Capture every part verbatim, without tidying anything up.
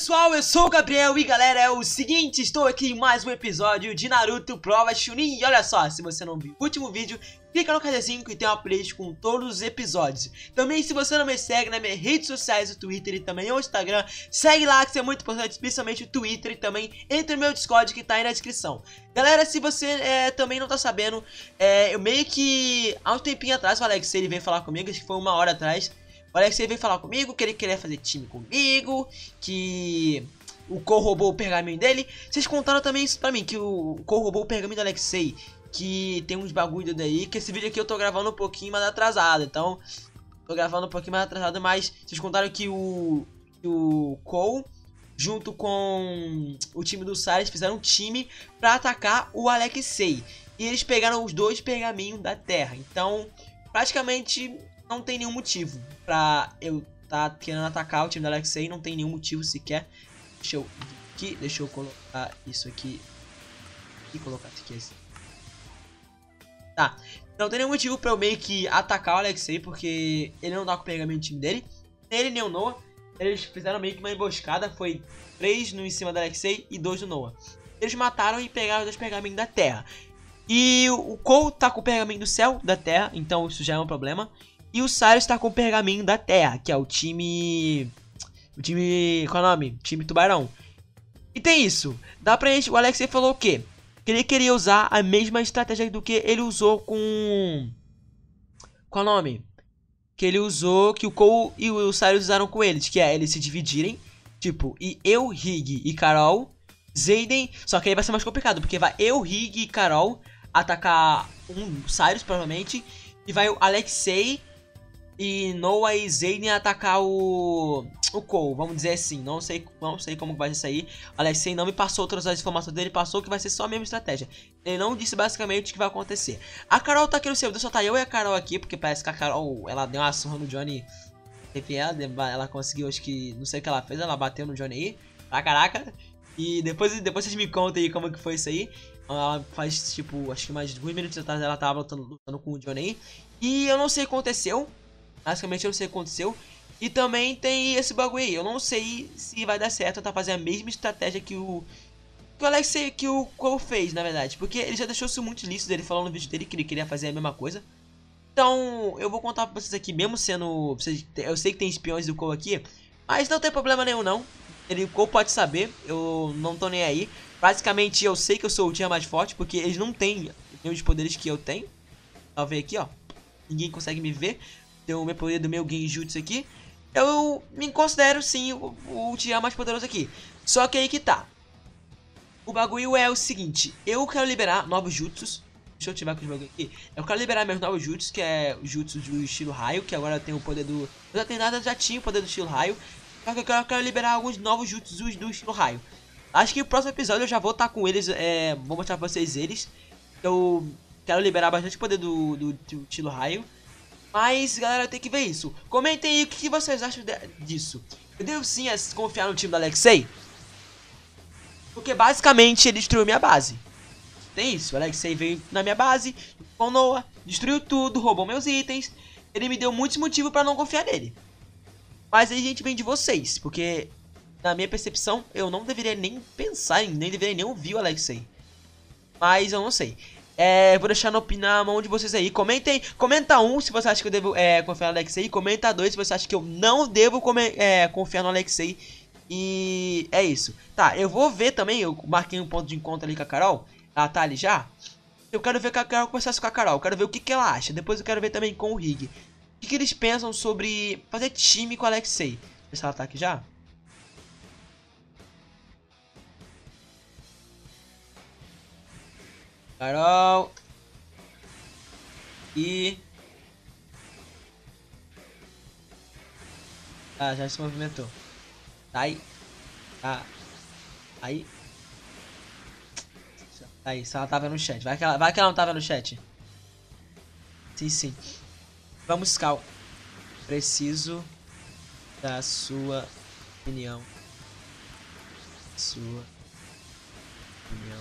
pessoal, eu sou o Gabriel e galera, é o seguinte, estou aqui em mais um episódio de Naruto Prova Chunin. E olha só, se você não viu o último vídeo, clica no cardzinho que tem uma playlist com todos os episódios. Também, se você não me segue nas minhas redes sociais, o Twitter e também o Instagram, segue lá que isso é muito importante, especialmente o Twitter, e também entre no meu Discord que tá aí na descrição. Galera, se você é, também não tá sabendo, é, eu meio que há um tempinho atrás o Alex ele veio falar comigo, acho que foi uma hora atrás. O Alex veio falar comigo que ele queria fazer time comigo, que o Cole roubou o pergaminho dele. Vocês contaram também isso pra mim, que o Cole roubou o pergaminho do Alexei, que tem uns bagulho daí, que esse vídeo aqui eu tô gravando um pouquinho mais atrasado, então tô gravando um pouquinho mais atrasado, mas vocês contaram que o, que o Cole, junto com o time do Cyrus, fizeram um time pra atacar o Alexei, e eles pegaram os dois pergaminhos da Terra, então praticamente não tem nenhum motivo pra eu tá querendo atacar o time do Alexei, não tem nenhum motivo sequer. Deixa eu aqui, deixa eu colocar isso aqui e colocar isso aqui assim. Tá, não tem nenhum motivo pra eu meio que atacar o Alexei, porque ele não tá com o pergaminho do time dele, nem ele nem o Noah. Eles fizeram meio que uma emboscada, foi três no em cima do Alexei e dois do Noah. Eles mataram e pegaram os dois pergaminhos da Terra. E o Cole tá com o pergaminho do céu, da Terra, então isso já é um problema. E o Cyrus tá com o pergaminho da Terra, que é o time... O time... Qual é o nome? Time Tubarão. E tem isso. Dá pra gente... O Alexei falou o quê? Que ele queria usar a mesma estratégia do que ele usou com... Qual é o nome? Que ele usou... Que o Cole e o Cyrus usaram com eles. Que é eles se dividirem. Tipo, e eu, Rig e Carol... Zayden... Só que aí vai ser mais complicado. Porque vai eu, Rig e Carol atacar um Cyrus, provavelmente. E vai o Alexei... E Noah e Zayden atacar o o Cole, vamos dizer assim. Não sei, não sei como vai ser isso aí. O Alexei não me passou todas as informações dele, passou que vai ser só a mesma estratégia. Ele não disse basicamente o que vai acontecer. A Carol tá aqui no servidor, só tá eu e a Carol aqui, porque parece que a Carol, ela deu uma surra no Johnny. Ela, ela conseguiu, acho que, não sei o que ela fez, ela bateu no Johnny aí. Pra caraca. E depois, depois vocês me contam aí como que foi isso aí. Ela faz, tipo, acho que mais de dois minutos atrás ela tava lutando, lutando com o Johnny aí. E eu não sei o que aconteceu. Basicamente eu não sei o que aconteceu. E também tem esse bagulho aí. Eu não sei se vai dar certo tentar fazer a mesma estratégia que o Que o Alexei, que o Cole fez, na verdade. Porque ele já deixou isso muito lícito. Ele falou no vídeo dele que ele queria fazer a mesma coisa. Então eu vou contar pra vocês aqui. Mesmo sendo... Eu sei que tem espiões do Cole aqui, mas não tem problema nenhum não. Ele, o Cole pode saber. Eu não tô nem aí. Basicamente eu sei que eu sou o Tien mais forte, porque eles não têm os poderes que eu tenho. Ó, ver aqui, ó. Ninguém consegue me ver. Tem o meu poder do meu Genjutsu aqui. Eu me considero sim o, o Tien mais poderoso aqui. Só que aí que tá. O bagulho é o seguinte. Eu quero liberar novos jutsus. Deixa eu ativar com os bagulho aqui. Eu quero liberar meus novos jutsus, que é o jutsu do estilo raio. Que agora tem o poder do... Eu já tenho nada, já tinha o poder do estilo raio. Só que eu quero, eu quero liberar alguns novos jutsus do estilo raio. Acho que no próximo episódio eu já vou estar com eles. É, vou mostrar pra vocês eles. Eu quero liberar bastante poder do, do, do estilo raio. Mas, galera, tem que ver isso. Comentem aí o que vocês acham de, disso. Eu devo sim confiar no time do Alexei? Porque, basicamente, ele destruiu minha base. Tem isso. O Alexei veio na minha base, com Noah, destruiu tudo, roubou meus itens. Ele me deu muitos motivos pra não confiar nele. Mas aí a gente vem de vocês. Porque, na minha percepção, eu não deveria nem pensar, nem deveria nem ouvir o Alexei. Mas eu não sei. É, vou deixar no, na mão de vocês aí. Comentem, comenta um se você acha que eu devo é, confiar no Alexei. Comenta dois se você acha que eu não devo come, é, confiar no Alexei. E é isso. Tá, eu vou ver também. Eu marquei um ponto de encontro ali com a Carol. Ela tá ali já. Eu quero ver com a Carol, conversar com a Carol. Eu quero ver o que, que ela acha. Depois eu quero ver também com o Rig. O que, que eles pensam sobre fazer time com o Alexei. Deixa eu ver se ela tá aqui já. Carol. E... Ah, já se movimentou. Tá aí. Tá. Aí. Tá aí, se ela tava no chat. Vai que ela, vai que ela não tava no chat. Sim, sim. Vamos, Cal. Preciso da sua opinião. Sua opinião.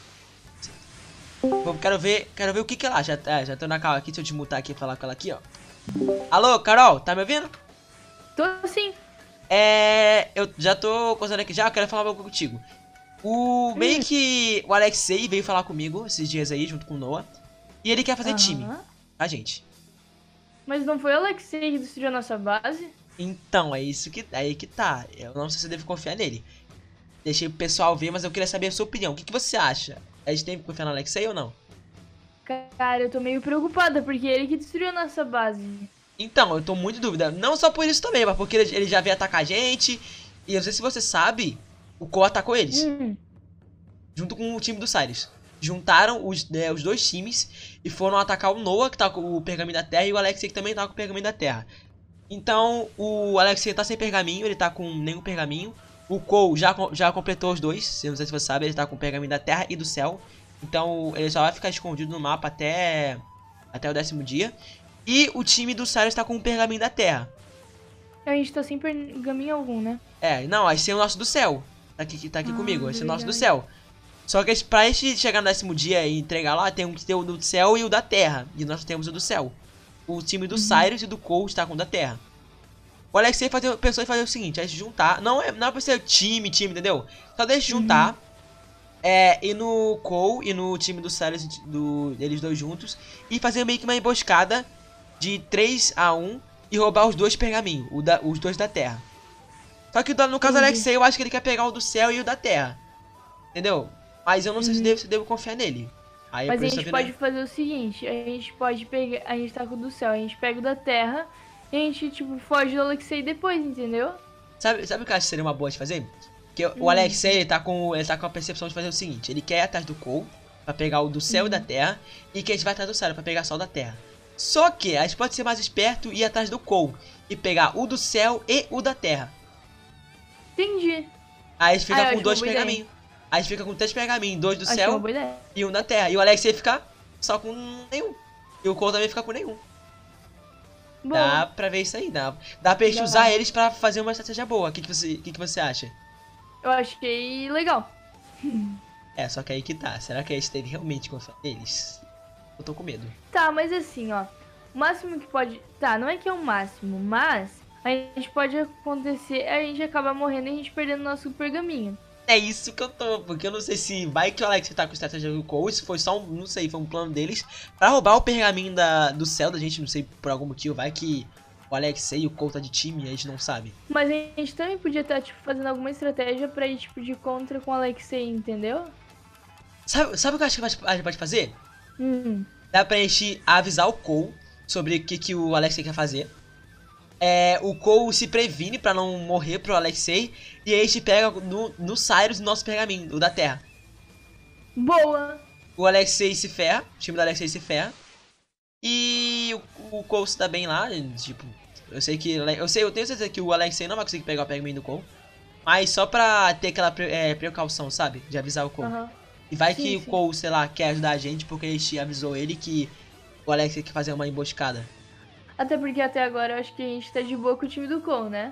Bom, quero ver, quero ver o que que ela acha. É, já tô na Carol aqui, deixa eu desmutar aqui e falar com ela aqui, ó. Alô, Carol, tá me ouvindo? Tô sim. É... Eu já tô contando aqui já, eu quero falar algo contigo. O... Meio Hum. que o Alexei veio falar comigo esses dias aí, junto com o Noah. E ele quer fazer time, Aham. tá, gente? Mas não foi o Alexei que destruiu a nossa base? Então, é isso que... É aí que tá. Eu não sei se eu devo confiar nele. Deixei o pessoal ver, mas eu queria saber a sua opinião. O que, que você acha? A gente tem que confiar no Alexei ou não? Cara, eu tô meio preocupada, porque é ele que destruiu a nossa base. Então, eu tô muito em dúvida. Não só por isso também, mas porque ele, ele já veio atacar a gente. E eu não sei se você sabe, o Cole atacou eles. Hum. Junto com o time do Cyrus. Juntaram os, né, os dois times e foram atacar o Noah, que tá com o Pergaminho da Terra, e o Alexei, que também tá com o Pergaminho da Terra. Então, o Alexei tá sem pergaminho, ele tá com nenhum pergaminho. O Cole já, já completou os dois, eu não sei se você sabe, ele tá com o Pergaminho da Terra e do Céu. Então, ele só vai ficar escondido no mapa até, até o décimo dia. E o time do Cyrus tá com o Pergaminho da Terra. A gente tá sem pergaminho algum, né? É, não, esse é o nosso do Céu. Tá aqui, tá aqui Ah, comigo, esse é o nosso do verdade. Céu. Só que pra gente chegar no décimo dia e entregar lá, tem que ter o do Céu e o da Terra. E nós temos o do Céu. O time do Uhum. Cyrus e do Cole está com o da Terra. O Alexei fazer, pensou em fazer o seguinte, é se juntar. Não é, não é pra ser time, time, entendeu? Só deixa juntar. Uhum. É, e no Cole e no time do Cyrus, do, eles dois juntos. E fazer meio que uma emboscada de três a um e roubar os dois pergaminhos, o da, os dois da Terra. Só que no caso do Entendi. Alexei, eu acho que ele quer pegar o do Céu e o da Terra. Entendeu? Mas eu não sei se Uhum. devo, se devo confiar nele. Aí Mas por a isso gente eu pode virei- fazer o seguinte, a gente pode pegar, a gente tá com o do céu, a gente pega o da terra e a gente, tipo, foge do Alexei depois, entendeu? Sabe, sabe o que eu acho que seria uma boa de fazer? Que o Hum. Alexei, ele tá, com, ele tá com a percepção de fazer o seguinte. Ele quer ir atrás do Cole, pra pegar o do Céu Uhum. e da Terra. E que a gente vai atrás do Céu, pra pegar só o da Terra. Só que a gente pode ser mais esperto e ir atrás do Cole. E pegar o do Céu e o da Terra. Entendi. Aí a gente fica Ah, eu com acho dois uma boa ideia. pergaminhos. Aí a gente fica com três pergaminhos. Dois do Acho uma Céu boa ideia. e um da Terra. E o Alexei fica só com nenhum. E o Cole também fica com nenhum. Dá Boa. pra ver isso aí, dá. Dá pra gente Dá. usar eles pra fazer uma estratégia boa. O que, que, você, que, que você acha? Eu achei legal. É, só que aí que tá. Será que a gente deve realmente confiar neles? Eu tô com medo. Tá, mas assim, ó. O máximo que pode... Tá, não é que é o máximo, mas... A gente pode acontecer... A gente acaba morrendo e a gente perdendo nosso pergaminho. É isso que eu tô, porque eu não sei se vai que o Alex tá com estratégia do Cole, se foi só um, não sei, foi um plano deles pra roubar o pergaminho da, do céu da gente, não sei por algum motivo, vai que o Alexei e o Cole tá de time e a gente não sabe. Mas a gente também podia estar, tipo, fazendo alguma estratégia pra ir, tipo, de contra com o Alexei, entendeu? Sabe, sabe o que eu acho que a gente pode fazer? Hum. Dá pra gente avisar o Cole sobre o que, que o Alexei quer fazer. É, o Cole se previne pra não morrer pro Alexei. E aí a gente pega no, no Cyrus o nosso pergaminho, o da Terra. Boa! O Alexei se ferra, o time do Alexei se ferra. E o, o Cole se dá bem lá, tipo... Eu sei que... Eu sei, eu tenho certeza que o Alexei não vai conseguir pegar o pergaminho do Cole. Mas só pra ter aquela é, precaução, sabe? De avisar o Cole. Aham. E vai Sim, que sim. o Cole, sei lá, quer ajudar a gente porque a gente avisou ele que o Alexei quer fazer uma emboscada. Até porque até agora eu acho que a gente tá de boa com o time do Cole, né?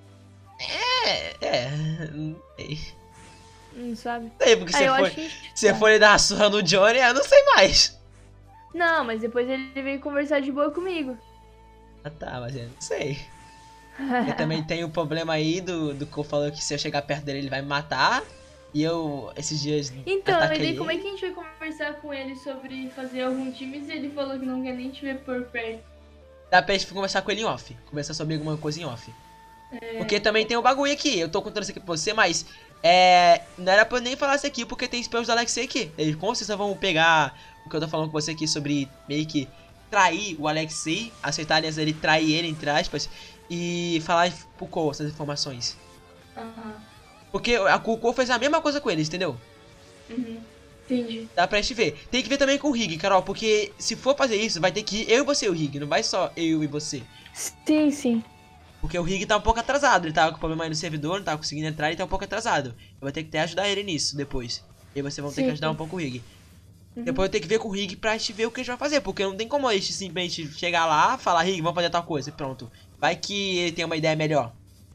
É, é... Não sei. Não sabe? Não sei, porque Ah, se eu for, acho que a gente se tá. for ele dar uma surra no Johnny, eu não sei mais. Não, mas depois ele veio conversar de boa comigo. Ah tá, mas eu não sei. Eu também tenho o problema aí do, do Cole falou que se eu chegar perto dele ele vai me matar. E eu, esses dias, Então, mas ataquei daí ele. como é que a gente vai conversar com ele sobre fazer algum time se ele falou que não quer nem te ver por perto? Dá pra gente conversar com ele em off. Conversar sobre alguma coisa em off. É. Porque também tem um bagulho aqui. Eu tô contando isso aqui pra você, mas... É... Não era pra eu nem falar isso aqui, porque tem spells do Alexei aqui. Eles com certeza vão pegar o que eu tô falando com você aqui sobre meio que trair o Alexei. Aceitarem ele trair ele, entre aspas. E falar pro Cole essas informações. Aham. Porque a Cole fez a mesma coisa com eles, entendeu? Uhum. Entendi. Dá pra gente ver. Tem que ver também com o Rig, Carol, porque se for fazer isso, vai ter que ir eu e você e o Rig, não vai só eu e você. Sim, sim. Porque o Rig tá um pouco atrasado, ele tava com problema aí no servidor, não tava conseguindo entrar, ele tá um pouco atrasado. Eu vou ter que até ajudar ele nisso depois. E aí vocês vão ter Sim, que ajudar sim. um pouco o Rig. Uhum. Depois eu tenho que ver com o Rig pra gente ver o que a gente vai fazer, porque não tem como a gente simplesmente chegar lá, falar, Rig, vamos fazer tal coisa, e pronto. Vai que ele tem uma ideia melhor.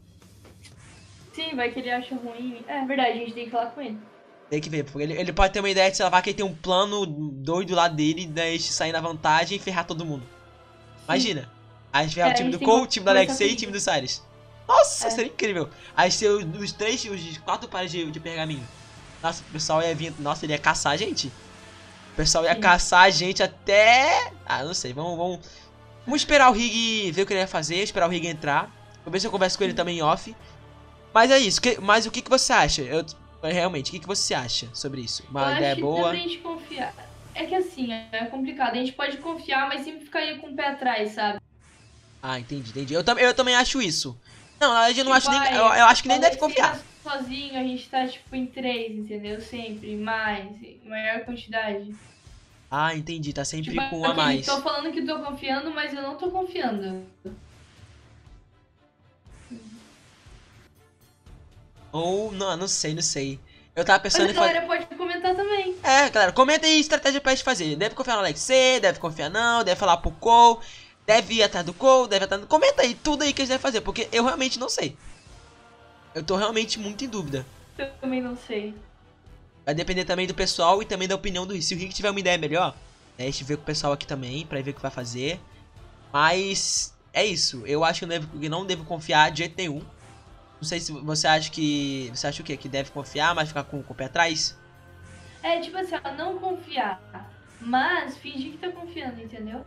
Sim, vai que ele acha ruim. É verdade, a gente tem que falar com ele. Tem que ver, porque ele, ele pode ter uma ideia de, sei lá, vai que ele tem um plano doido lá dele, daí a gente sair na vantagem e ferrar todo mundo. Imagina. A gente ferrar É, o time a do gente tem Cole, o que time do conversar Alexei e com o time do Cyrus. Nossa, É. seria incrível. Aí ser os, os três, os quatro pares de, de pergaminho. Nossa, o pessoal ia vir. Nossa, ele ia caçar a gente. O pessoal ia Sim. caçar a gente até. Ah, não sei. Vamos, vamos. Vamos esperar o Rig ver o que ele vai fazer. Esperar o Rig entrar. Vou ver se eu converso com ele também em off. Mas é isso. Que, mas o que, que você acha? Eu, realmente, o que, que você acha sobre isso? Uma Eu ideia acho que boa? dá pra gente confiar. É que assim, é complicado. A gente pode confiar, mas sempre ficaria com o pé atrás, sabe? Ah, entendi, entendi. Eu, tam, eu também acho isso. Não, na verdade eu não Tipo, acho nem. ai, Eu, eu acho que nem o deve Alexei confiar. tá sozinho, a gente tá tipo em três, entendeu? Sempre, mais, maior quantidade. Ah, entendi. Tá sempre Tipo, com um a aqui, mais. tô falando que tô confiando, mas eu não tô confiando. Ou, não, não sei, não sei. Eu tava Mas pensando a em fazer. galera pode comentar também. É, galera, comenta aí estratégia pra gente fazer. Deve confiar no Alexei, deve confiar não, deve falar pro Cole, deve ir atrás do Cole, deve ir atrás do... Comenta aí tudo aí que eles devem fazer, porque eu realmente não sei. Eu tô realmente muito em dúvida. Eu também não sei. Vai depender também do pessoal e também da opinião do Rick. Se o Rick tiver uma ideia melhor, a gente vê com o pessoal aqui também, pra ver o que vai fazer. Mas é isso. Eu acho que eu, devo, eu não devo confiar de jeito nenhum. Não sei se você acha que... Você acha o quê? Que deve confiar, mas ficar com, com o pé atrás? É tipo assim, ó, não confiar, mas fingir que tá confiando, entendeu?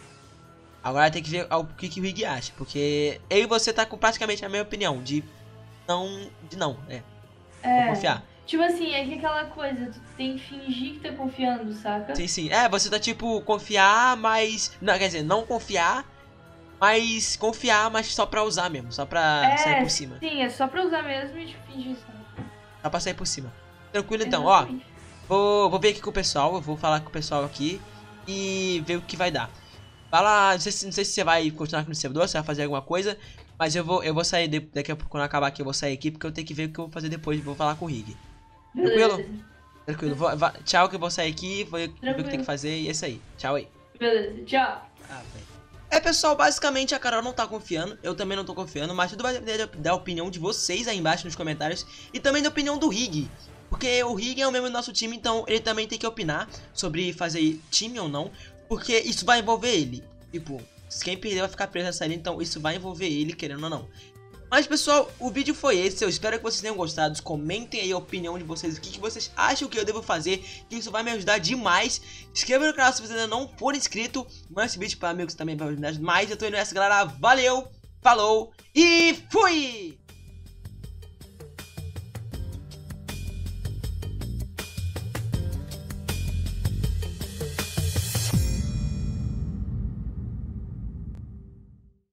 Agora tem que ver o que, que o Rig acha. Porque eu e você tá com praticamente a mesma opinião. De não... De não, é. É. Não confiar. Tipo assim, é que aquela coisa, tu tem que fingir que tá confiando, saca? Sim, sim. É, você tá tipo, confiar, mas... Não, quer dizer, não confiar, mas confiar, mas só pra usar mesmo. Só pra É, sair por cima. sim, é só pra usar mesmo e tipo, fingir só. Só pra sair por cima. Tranquilo então, ó. Exatamente. Vou, vou ver aqui com o pessoal. Eu vou falar com o pessoal aqui. E ver o que vai dar. Fala, não sei, se, não sei se você vai continuar aqui no servidor, se vai fazer alguma coisa. Mas eu vou, eu vou sair, de, daqui a pouco, quando acabar aqui, eu vou sair aqui. Porque eu tenho que ver o que eu vou fazer depois. Vou falar com o Rig. Tranquilo? Beleza. Tranquilo. Vou, va- tchau, que eu vou sair aqui. Vou ver o que eu Tranquilo. tenho que fazer. E é isso aí. Tchau aí. Beleza, tchau. Ah, velho. É, pessoal, basicamente a Carol não tá confiando, eu também não tô confiando, mas tudo vai depender da opinião de vocês aí embaixo nos comentários e também da opinião do Rig, porque o Rig é o membro do nosso time, então ele também tem que opinar sobre fazer time ou não, porque isso vai envolver ele, tipo, quem perder vai ficar preso nessa ilha, então isso vai envolver ele, querendo ou não. Mas, pessoal, o vídeo foi esse, eu espero que vocês tenham gostado, comentem aí a opinião de vocês, o que, que vocês acham que eu devo fazer, que isso vai me ajudar demais. Se inscreva no canal se você ainda não for inscrito, manda esse vídeo para amigos também, vai me ajudar demais. Eu tô indo nessa, galera, valeu, falou e fui!